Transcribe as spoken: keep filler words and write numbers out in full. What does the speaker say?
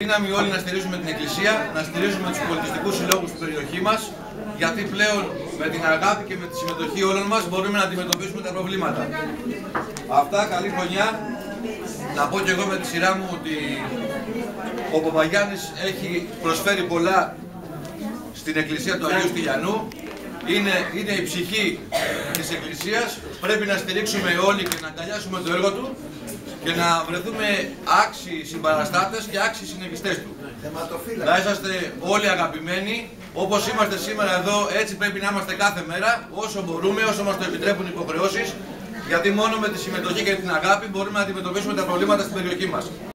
Δύναμη όλοι να στηρίζουμε την Εκκλησία, να στηρίζουμε τους πολιτιστικούς συλλόγους στην περιοχή μας, γιατί πλέον με την αγάπη και με τη συμμετοχή όλων μας μπορούμε να αντιμετωπίσουμε τα προβλήματα. Αυτά, καλή χρονιά. Να πω και εγώ με τη σειρά μου ότι ο Παπαγιάννης έχει προσφέρει πολλά στην Εκκλησία του Αγίου Στυλιανού. Είναι, είναι η ψυχή της Εκκλησίας. Πρέπει να στηρίξουμε όλοι και να αγκαλιάσουμε το έργο του και να βρεθούμε άξιοι συμπαραστάτες και άξιοι συνεχιστές του. Να είσαστε όλοι αγαπημένοι, όπως είμαστε σήμερα εδώ, έτσι πρέπει να είμαστε κάθε μέρα, όσο μπορούμε, όσο μας το επιτρέπουν οι υποχρεώσεις, γιατί μόνο με τη συμμετοχή και την αγάπη μπορούμε να αντιμετωπίσουμε τα προβλήματα στην περιοχή μας.